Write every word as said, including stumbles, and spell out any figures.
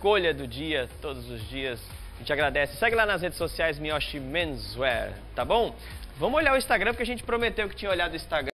escolha do dia, todos os dias. A gente agradece. Segue lá nas redes sociais Miyoshi Menswear, tá bom? Vamos olhar o Instagram, porque a gente prometeu que tinha olhado o Instagram.